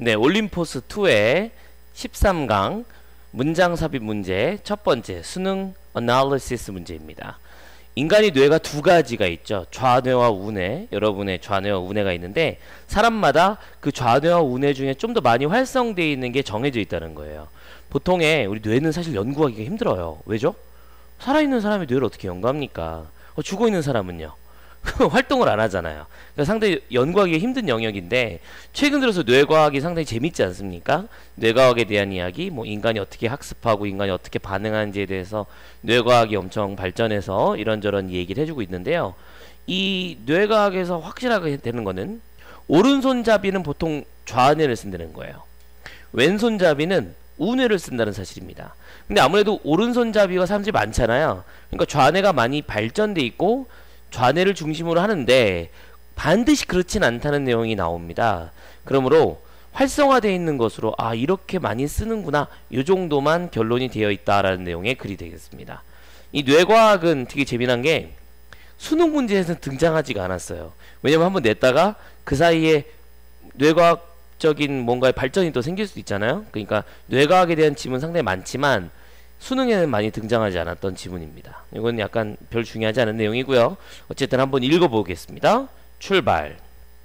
네, 올림포스 2의 13강 문장 삽입 문제 첫 번째 수능 어널리시스 문제입니다. 인간의 뇌가 두 가지가 있죠. 좌뇌와 우뇌. 여러분의 좌뇌와 우뇌가 있는데 사람마다 그 좌뇌와 우뇌 중에 좀 더 많이 활성되어 있는 게 정해져 있다는 거예요. 보통의 우리 뇌는 사실 연구하기가 힘들어요. 왜죠? 살아있는 사람의 뇌를 어떻게 연구합니까? 죽어있는 사람은요? 활동을 안 하잖아요. 그러니까 상당히 연구하기 힘든 영역인데 최근 들어서 뇌과학이 상당히 재밌지 않습니까? 뇌과학에 대한 이야기, 뭐 인간이 어떻게 학습하고 인간이 어떻게 반응하는지에 대해서 뇌과학이 엄청 발전해서 이런저런 얘기를 해주고 있는데요. 이 뇌과학에서 확실하게 되는 거는 오른손잡이는 보통 좌뇌를 쓴다는 거예요. 왼손잡이는 우뇌를 쓴다는 사실입니다. 근데 아무래도 오른손잡이가 사람들이 많잖아요. 그러니까 좌뇌가 많이 발전돼 있고 좌뇌를 중심으로 하는데 반드시 그렇진 않다는 내용이 나옵니다. 그러므로 활성화되어 있는 것으로 이렇게 많이 쓰는구나 이 정도만 결론이 되어 있다라는 내용의 글이 되겠습니다. 이 뇌과학은 되게 재미난 게 수능 문제에서는 등장하지가 않았어요. 왜냐면 한번 냈다가 그 사이에 뇌과학적인 뭔가의 발전이 또 생길 수도 있잖아요. 그러니까 뇌과학에 대한 지문 상당히 많지만 수능에는 많이 등장하지 않았던 지문입니다. 이건 약간 별 중요하지 않은 내용이고요. 어쨌든 한번 읽어보겠습니다. 출발.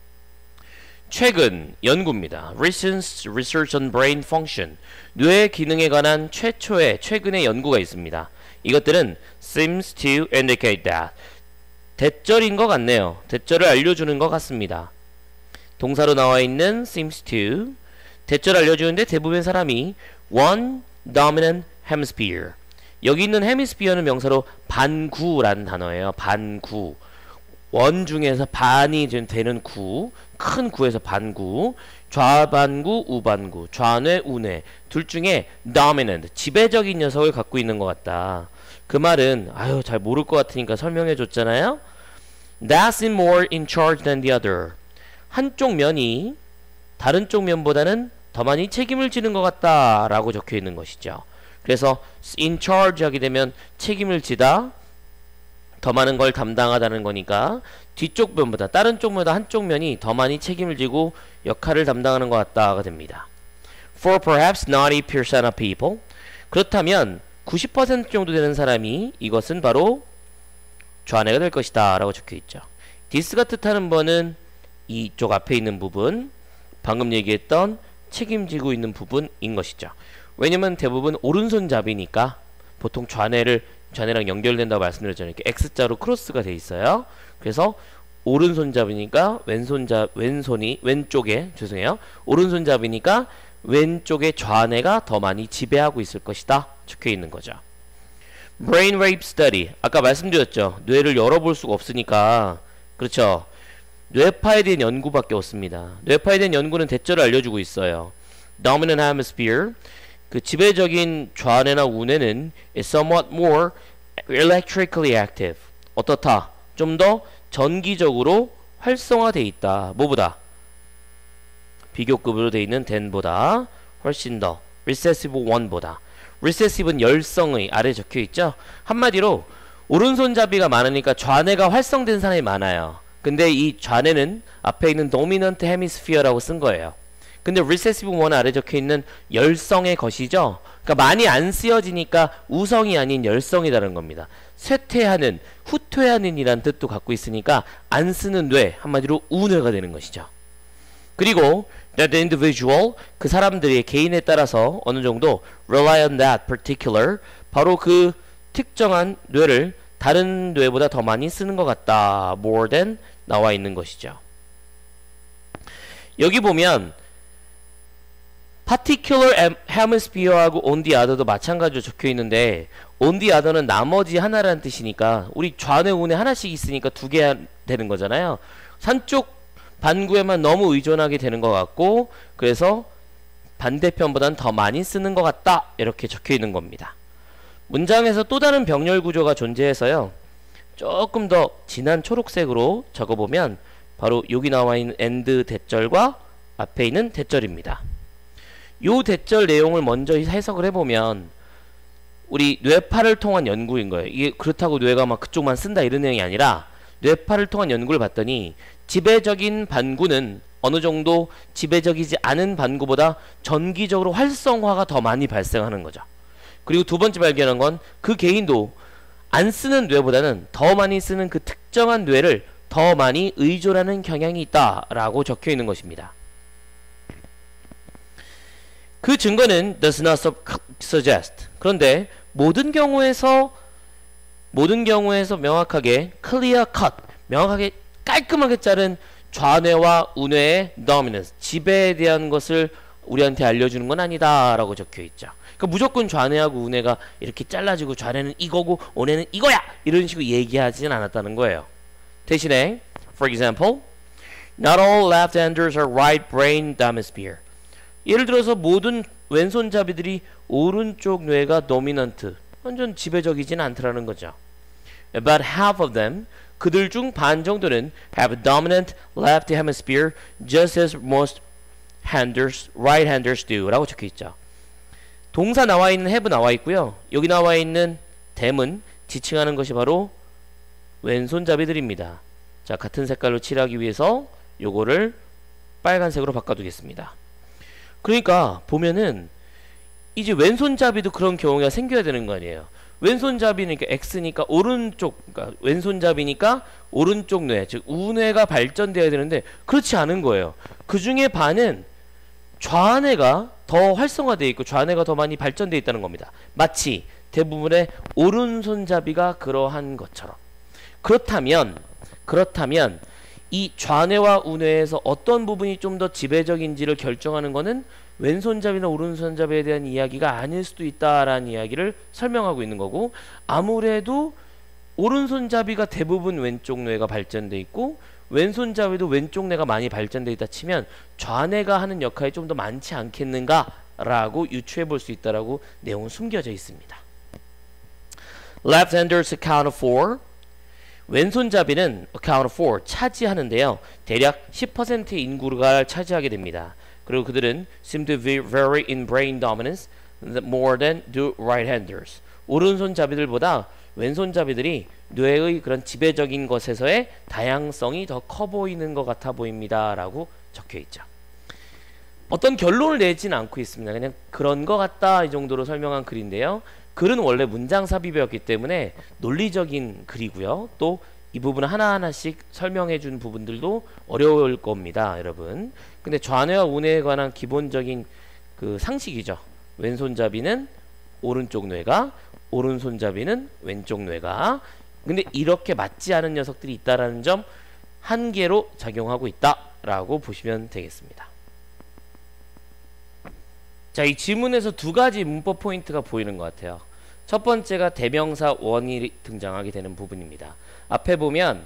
최근 연구입니다. Recent Research on Brain Function. 뇌 기능에 관한 최근의 연구가 있습니다. 이것들은 seems to indicate that. 대절인 것 같네요. 대절을 알려주는 것 같습니다. 동사로 나와 있는 seems to. 대절을 알려주는데 대부분의 사람이 one dominant hemisphere. 여기 있는 hemisphere는 명사로 반구라는 단어예요. 반구. 원 중에서 반이 되는 구, 큰 구에서 반구, 좌반구, 우반구, 좌뇌, 우뇌 둘 중에 dominant, 지배적인 녀석을 갖고 있는 것 같다. 그 말은 잘 모를 것 같으니까 설명해 줬잖아요. That's more in charge than the other. 한쪽 면이 다른 쪽 면보다는 더 많이 책임을 지는 것 같다 라고 적혀 있는 것이죠. 그래서 in charge 하게 되면 책임을 지다, 더 많은 걸 담당하다는 거니까 뒤쪽 면보다 다른 쪽보다 한쪽 면이 더 많이 책임을 지고 역할을 담당하는 것 같다가 됩니다. For perhaps 90% of people. 그렇다면 90% 정도 되는 사람이 이것은 바로 좌뇌가 될 것이다 라고 적혀 있죠. this가 뜻하는 번은 이쪽 앞에 있는 부분, 방금 얘기했던 책임지고 있는 부분인 것이죠. 왜냐면 대부분 오른손잡이니까 보통 좌뇌랑 연결된다고 말씀드렸잖아요. 이렇게 X자로 크로스가 돼 있어요. 그래서 오른손잡이니까 오른손잡이니까 왼쪽의 좌뇌가 더 많이 지배하고 있을 것이다 적혀 있는 거죠. Brain Wave Study. 아까 말씀드렸죠. 뇌를 열어볼 수가 없으니까. 그렇죠. 뇌파에 대한 연구밖에 없습니다. 뇌파에 대한 연구는 대절을 알려주고 있어요. Dominant Hemisphere. 그 지배적인 좌뇌나 우뇌는 is somewhat more electrically active. 어떻다? 좀 더 전기적으로 활성화되어 있다. 뭐보다? 비교급으로 되어 있는 than보다 훨씬 더 recessive one보다. recessive는 열성의 아래 적혀 있죠. 한마디로 오른손잡이가 많으니까 좌뇌가 활성된 사람이 많아요. 근데 이 좌뇌는 앞에 있는 dominant hemisphere라고 쓴 거예요. 근데 recessive one 아래 적혀있는 열성의 것이죠. 그러니까 많이 안 쓰여지니까 우성이 아닌 열성이라는 겁니다. 쇠퇴하는, 후퇴하는 이란 뜻도 갖고 있으니까 안 쓰는 뇌, 한마디로 우뇌가 되는 것이죠. 그리고 that individual, 그 사람들의 개인에 따라서 어느 정도 rely on that particular, 바로 그 특정한 뇌를 다른 뇌보다 더 많이 쓰는 것 같다. more than 나와 있는 것이죠. 여기 보면 particular hemisphere하고 on the other도 마찬가지로 적혀 있는데 on the other는 나머지 하나라는 뜻이니까 우리 좌뇌 우뇌 하나씩 있으니까 두 개 되는 거잖아요. 한쪽 반구에만 너무 의존하게 되는 것 같고 그래서 반대편보다는 더 많이 쓰는 것 같다 이렇게 적혀 있는 겁니다. 문장에서 또 다른 병렬 구조가 존재해서요. 조금 더 진한 초록색으로 적어보면 바로 여기 나와 있는 and 대절과 앞에 있는 대절입니다. 요 대절 내용을 먼저 해석을 해보면 우리 뇌파를 통한 연구인 거예요. 이게 그렇다고 뇌가 막 그쪽만 쓴다 이런 내용이 아니라 뇌파를 통한 연구를 봤더니 지배적인 반구는 어느 정도 지배적이지 않은 반구보다 전기적으로 활성화가 더 많이 발생하는 거죠. 그리고 두 번째 발견한 건 그 개인도 안 쓰는 뇌보다는 더 많이 쓰는 그 특정한 뇌를 더 많이 의존하는 경향이 있다라고 적혀 있는 것입니다. 그 증거는 does not suggest. 그런데 모든 경우에서 명확하게 clear cut, 명확하게 깔끔하게 자른 좌뇌와 우뇌의 dominance, 지배에 대한 것을 우리한테 알려주는 건 아니다라고 적혀 있죠. 그러니까 무조건 좌뇌하고 우뇌가 이렇게 잘라지고 좌뇌는 이거고 우뇌는 이거야! 이런 식으로 얘기하지는 않았다는 거예요. 대신에 for example, not all left-handers are right brain hemisphere. 예를 들어서 모든 왼손잡이들이 오른쪽 뇌가 도미넌트, 완전 지배적이진 않더라는 거죠. About half of them, 그들 중 반 정도는 have a dominant left hemisphere just as most right-handers do 라고 적혀 있죠. 동사 나와 있는 have 나와 있고요. 여기 나와 있는 them은 지칭하는 것이 바로 왼손잡이들입니다. 자, 같은 색깔로 칠하기 위해서 요거를 빨간색으로 바꿔두겠습니다. 그러니까 보면은 이제 왼손잡이도 그런 경우가 생겨야 되는 거 아니에요. 왼손잡이니까 X니까 오른쪽, 그러니까 왼손잡이니까 오른쪽 뇌, 즉 우뇌가 발전돼야 되는데 그렇지 않은 거예요. 그 중에 반은 좌뇌가 더 활성화되어 있고 좌뇌가 더 많이 발전되어 있다는 겁니다. 마치 대부분의 오른손잡이가 그러한 것처럼. 그렇다면 이 좌뇌와 우뇌에서 어떤 부분이 좀 더 지배적인지를 결정하는 것은 왼손잡이나 오른손잡이에 대한 이야기가 아닐 수도 있다라는 이야기를 설명하고 있는 거고, 아무래도 오른손잡이가 대부분 왼쪽 뇌가 발전돼 있고 왼손잡이도 왼쪽 뇌가 많이 발전돼 있다 치면 좌뇌가 하는 역할이 좀 더 많지 않겠는가라고 유추해 볼 수 있다라고 내용은 숨겨져 있습니다. Left-handers account for, 왼손잡이는 account for 차지하는데요. 대략 10%의 인구를 차지하게 됩니다. 그리고 그들은 seem to be very in brain dominance more than do right-handers. 오른손잡이들보다 왼손잡이들이 뇌의 그런 지배적인 것에서의 다양성이 더 커 보이는 것 같아 보입니다 라고 적혀 있죠. 어떤 결론을 내지는 않고 있습니다. 그냥 그런 것 같다 이 정도로 설명한 글인데요. 글은 원래 문장 삽입이었기 때문에 논리적인 글이고요. 또 이 부분 하나하나씩 설명해 준 부분들도 어려울 겁니다, 여러분. 근데 좌뇌와 우뇌에 관한 기본적인 그 상식이죠. 왼손잡이는 오른쪽 뇌가, 오른손잡이는 왼쪽 뇌가. 근데 이렇게 맞지 않은 녀석들이 있다라는 점 한계로 작용하고 있다라고 보시면 되겠습니다. 자, 이 지문에서 두 가지 문법 포인트가 보이는 것 같아요. 첫 번째가 대명사 원이 등장하게 되는 부분입니다. 앞에 보면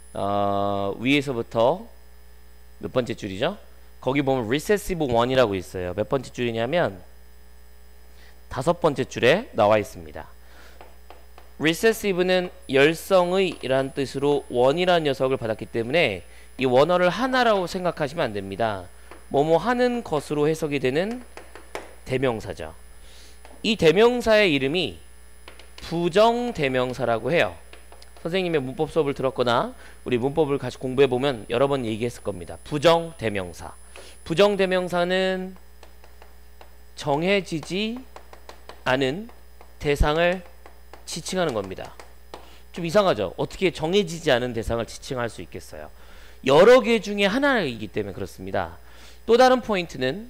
위에서부터 몇 번째 줄이죠? 거기 보면 recessive one이라고 있어요. 몇 번째 줄이냐면 다섯 번째 줄에 나와 있습니다. recessive는 열성의 이란 뜻으로 원이라는 녀석을 받았기 때문에 이 원어를 하나라고 생각하시면 안 됩니다. 뭐뭐 하는 것으로 해석이 되는 대명사죠. 이 대명사의 이름이 부정대명사라고 해요. 선생님의 문법 수업을 들었거나 우리 문법을 같이 공부해보면 여러 번 얘기했을 겁니다. 부정대명사. 부정대명사는 정해지지 않은 대상을 지칭하는 겁니다. 좀 이상하죠? 어떻게 정해지지 않은 대상을 지칭할 수 있겠어요? 여러 개 중에 하나이기 때문에 그렇습니다. 또 다른 포인트는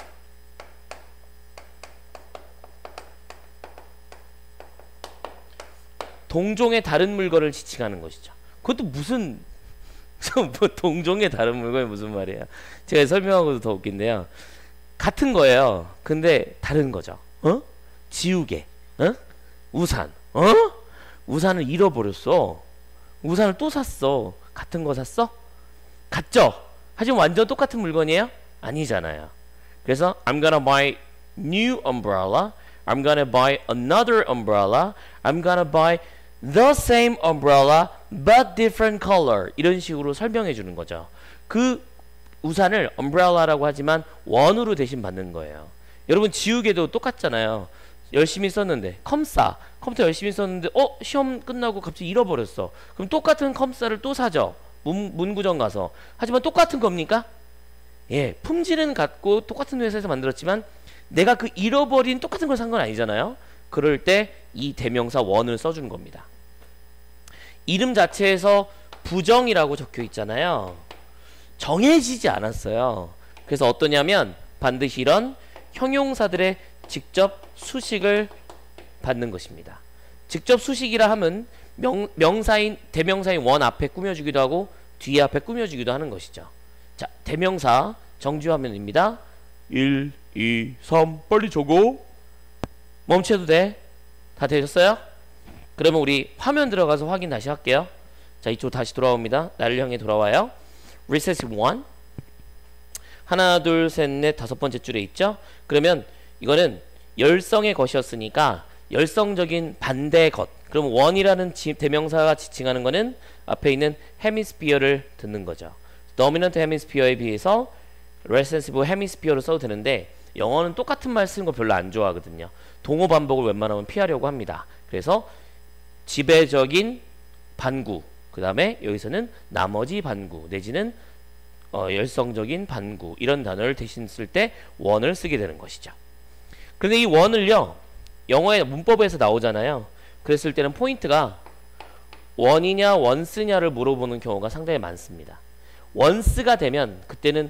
동종의 다른 물건을 지칭하는 것이죠. 그것도 무슨 뭐 동종의 다른 물건이 무슨 말이에요? 제가 설명하고도 더 웃긴데요. 같은 거예요. 근데 다른 거죠. 지우개, 우산, 우산을 잃어버렸어. 우산을 또 샀어. 같은 거 샀어? 같죠? 하지만 완전 똑같은 물건이에요? 아니잖아요. 그래서 I'm gonna buy new umbrella, I'm gonna buy another umbrella, I'm gonna buy the same umbrella but different color, 이런 식으로 설명해 주는 거죠. 그 우산을 umbrella라고 하지만 원으로 대신 받는 거예요. 여러분 지우개도 똑같잖아요. 열심히 썼는데 컴퓨터 열심히 썼는데 시험 끝나고 갑자기 잃어버렸어. 그럼 똑같은 컴사를 또 사죠. 문구점 가서. 하지만 똑같은 겁니까? 예, 품질은 같고 똑같은 회사에서 만들었지만 내가 그 잃어버린 똑같은 걸 산 건 아니잖아요. 그럴 때 이 대명사 one을 써주는 겁니다. 이름 자체에서 부정이라고 적혀 있잖아요. 정해지지 않았어요. 그래서 어떠냐면 반드시 이런 형용사들의 직접 수식을 받는 것입니다. 직접 수식이라 하면 명사인 대명사인 one 앞에 꾸며주기도 하고 뒤에 앞에 꾸며주기도 하는 것이죠. 자, 대명사 정지 화면입니다. 1, 2, 3 빨리 적어. 멈춰도 돼. 다 되셨어요? 그러면 우리 화면 들어가서 확인 다시 할게요. 자, 이쪽 다시 돌아옵니다. 나를 향해 돌아와요. Recessive 1 하나 둘 셋 넷 다섯 번째 줄에 있죠. 그러면 이거는 열성의 것이었으니까 열성적인 반대의 것. 그럼 one이라는 대명사가 지칭하는 거는 앞에 있는 hemisphere를 듣는 거죠. dominant hemisphere에 비해서 recessive hemisphere로 써도 되는데 영어는 똑같은 말 쓰는 거 별로 안 좋아하거든요. 동호 반복을 웬만하면 피하려고 합니다. 그래서 지배적인 반구, 그 다음에 여기서는 나머지 반구 내지는 열성적인 반구 이런 단어를 대신 쓸 때 one을 쓰게 되는 것이죠. 그런데 이 one을요 영어의 문법에서 나오잖아요. 그랬을 때는 포인트가 one이냐 once냐를 물어보는 경우가 상당히 많습니다. once가 되면 그때는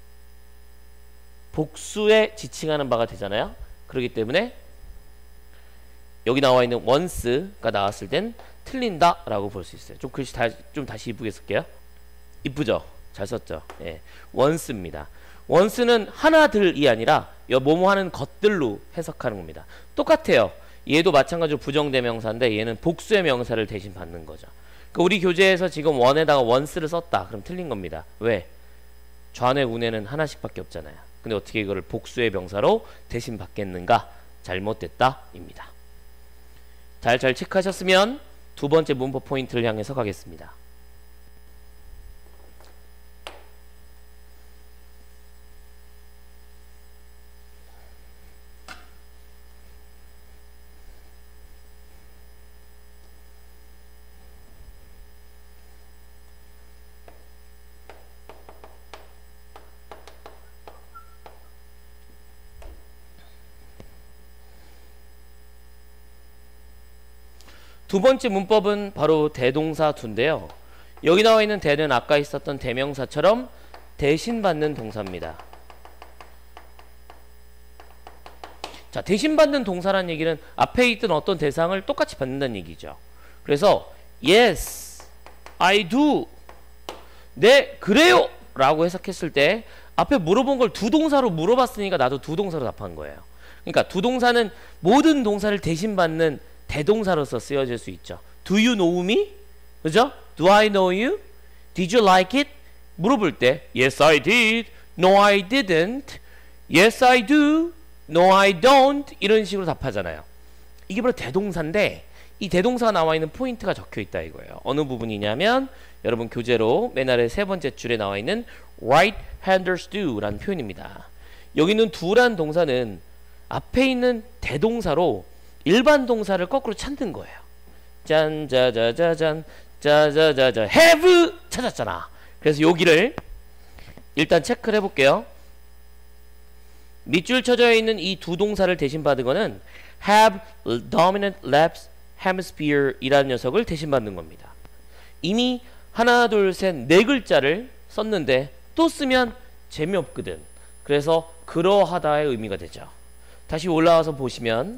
복수에 지칭하는 바가 되잖아요. 그렇기 때문에 여기 나와 있는 once가 나왔을 땐 틀린다 라고 볼 수 있어요. 좀 글씨 좀 다시 이쁘게 쓸게요. 이쁘죠? 잘 썼죠? 예. once입니다. once는 하나들이 아니라 뭐뭐 하는 것들로 해석하는 겁니다. 똑같아요. 얘도 마찬가지로 부정대명사인데 얘는 복수의 명사를 대신 받는 거죠. 그러니까 우리 교재에서 지금 one에다가 once를 썼다. 그럼 틀린 겁니다. 왜? 좌뇌 우뇌는 하나씩밖에 없잖아요. 근데 어떻게 이거를 복수의 명사로 대신 받겠는가? 잘못됐다 입니다. 잘 체크하셨으면 두 번째 문법 포인트를 향해서 가겠습니다. 두 번째 문법은 바로 대동사 두인데요. 여기 나와 있는 대는 아까 있었던 대명사처럼 대신 받는 동사입니다. 자, 대신 받는 동사란 얘기는 앞에 있던 어떤 대상을 똑같이 받는다는 얘기죠. 그래서 yes, I do, 네, 그래요 라고 해석했을 때 앞에 물어본 걸 두 동사로 물어봤으니까 나도 두 동사로 답한 거예요. 그러니까 두 동사는 모든 동사를 대신 받는 대동사로서 쓰여질 수 있죠. Do you know me? 그죠? Do I know you? Did you like it? 물어볼 때 Yes, I did. No, I didn't. Yes, I do. No, I don't. 이런 식으로 답하잖아요. 이게 바로 대동사인데 이 대동사가 나와 있는 포인트가 적혀 있다 이거예요. 어느 부분이냐면 여러분 교재로 맨 아래 세 번째 줄에 나와 있는 right-handers do 라는 표현입니다. 여기 있는 do란 동사는 앞에 있는 대동사로 일반 동사를 거꾸로 찾는 거예요. 짠, 자자자잔, 자자자자, have 찾았잖아. 그래서 여기를 일단 체크를 해볼게요. 밑줄 쳐져 있는 이 두 동사를 대신 받은 거는 have dominant left hemisphere 이라는 녀석을 대신 받는 겁니다. 이미 하나, 둘, 셋, 네 글자를 썼는데 또 쓰면 재미없거든. 그래서 그러하다의 의미가 되죠. 다시 올라와서 보시면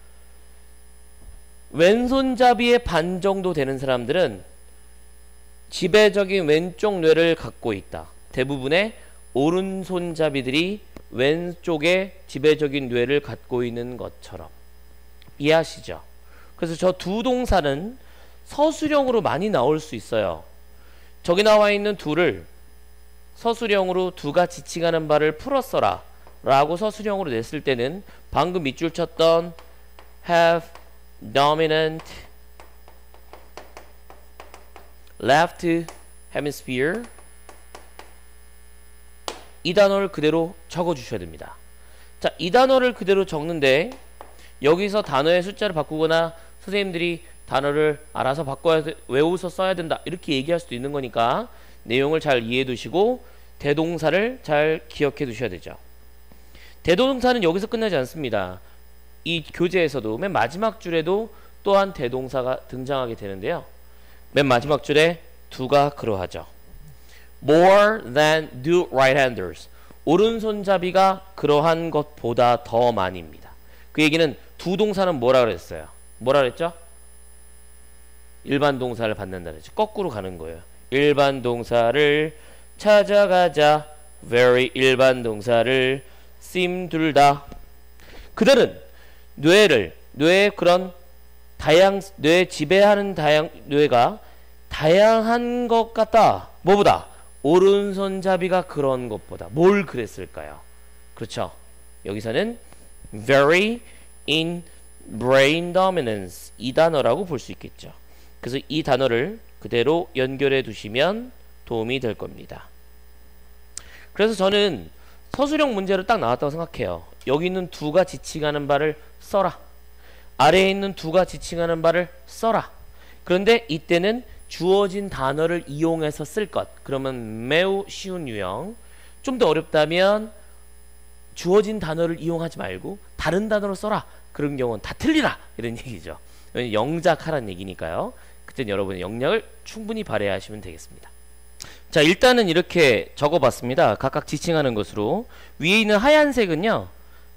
왼손잡이의 반 정도 되는 사람들은 지배적인 왼쪽 뇌를 갖고 있다. 대부분의 오른손잡이들이 왼쪽에 지배적인 뇌를 갖고 있는 것처럼 이해하시죠? 그래서 저 두 동사는 서술형으로 많이 나올 수 있어요. 저기 나와 있는 두를 서술형으로 두가 지칭하는 바를 풀었어라 라고 서술형으로 냈을 때는 방금 밑줄 쳤던 have dominant left hemisphere 이 단어를 그대로 적어 주셔야 됩니다. 자, 이 단어를 그대로 적는데 여기서 단어의 숫자를 바꾸거나 선생님들이 단어를 알아서 바꿔야 외워서 써야 된다 이렇게 얘기할 수도 있는 거니까 내용을 잘 이해해 두시고 대동사를 잘 기억해 두셔야 되죠. 대동사는 여기서 끝나지 않습니다. 이 교재에서도 맨 마지막 줄에도 또한 대동사가 등장하게 되는데요. 맨 마지막 줄에 do가 그러하죠. More than do right-handers. 오른손잡이가 그러한 것보다 더 많이입니다. 그 얘기는 두 동사는 뭐라 그랬어요? 뭐라 그랬죠? 일반 동사를 받는다 그랬죠. 거꾸로 가는 거예요. 일반 동사를 찾아가자. very 일반 동사를 seem 둘 다. 그들은 뇌의 그런 뇌 지배하는 뇌가 다양한 것 같다. 뭐보다? 오른손잡이가 그런 것보다. 뭘 그랬을까요? 그렇죠. 여기서는 very in brain dominance 이 단어라고 볼 수 있겠죠. 그래서 이 단어를 그대로 연결해 두시면 도움이 될 겁니다. 그래서 저는 서술형 문제로 딱 나왔다고 생각해요. 여기 있는 do가 지칭하는 바를 써라. 아래에 있는 do가 지칭하는 바를 써라. 그런데 이때는 주어진 단어를 이용해서 쓸 것. 그러면 매우 쉬운 유형. 좀 더 어렵다면 주어진 단어를 이용하지 말고 다른 단어로 써라. 그런 경우는 다 틀리라. 이런 얘기죠. 영작하라는 얘기니까요. 그땐 여러분의 역량을 충분히 발휘하시면 되겠습니다. 자, 일단은 이렇게 적어봤습니다. 각각 지칭하는 것으로. 위에 있는 하얀색은요.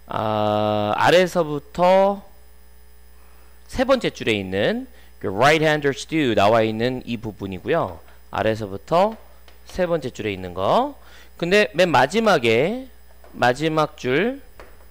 아래서부터 세 번째 줄에 있는 right-handers do 나와 있는 이 부분이고요. 아래서부터 세 번째 줄에 있는 거. 근데 맨 마지막에 마지막 줄에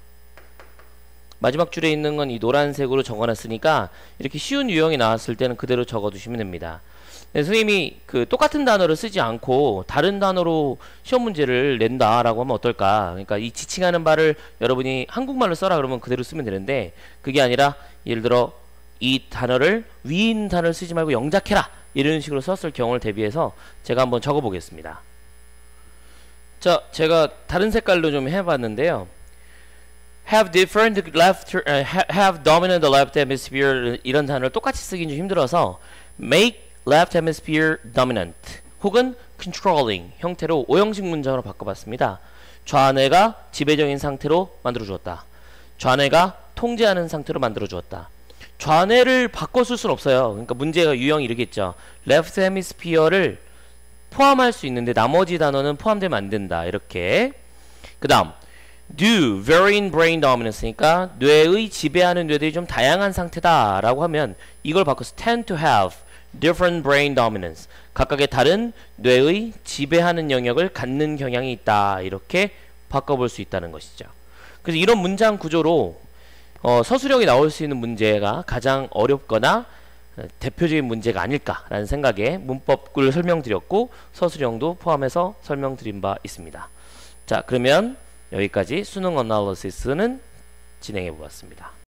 있는 건 이 노란색으로 적어놨으니까 이렇게 쉬운 유형이 나왔을 때는 그대로 적어두시면 됩니다. 네, 선생님이 그 똑같은 단어를 쓰지 않고 다른 단어로 시험 문제를 낸다라고 하면 어떨까? 그러니까 이 지칭하는 바를 여러분이 한국말로 써라 그러면 그대로 쓰면 되는데 그게 아니라 예를 들어 이 단어를 위에 있는 단어를 쓰지 말고 영작해라 이런 식으로 썼을 경우를 대비해서 제가 한번 적어 보겠습니다. 자, 제가 다른 색깔로 좀 해봤는데요. have dominant left hemisphere 이런 단어를 똑같이 쓰긴 좀 힘들어서 make left hemisphere dominant 혹은 controlling 형태로 오형식 문장으로 바꿔봤습니다. 좌뇌가 지배적인 상태로 만들어주었다. 좌뇌가 통제하는 상태로 만들어주었다. 좌뇌를 바꿔 쓸 수는 없어요. 그러니까 문제가 유형이 이러겠죠. left hemisphere를 포함할 수 있는데 나머지 단어는 포함되면 안 된다. 이렇게. 그 다음 do very in brain dominance니까 뇌의 지배하는 뇌들이 좀 다양한 상태다 라고 하면 이걸 바꿔서 tend to have different brain dominance 각각의 다른 뇌의 지배하는 영역을 갖는 경향이 있다. 이렇게 바꿔볼 수 있다는 것이죠. 그래서 이런 문장 구조로 서술형이 나올 수 있는 문제가 가장 어렵거나 대표적인 문제가 아닐까라는 생각에 문법을 설명드렸고 서술형도 포함해서 설명드린 바 있습니다. 자, 그러면 여기까지 수능 어나리시스는 진행해 보았습니다.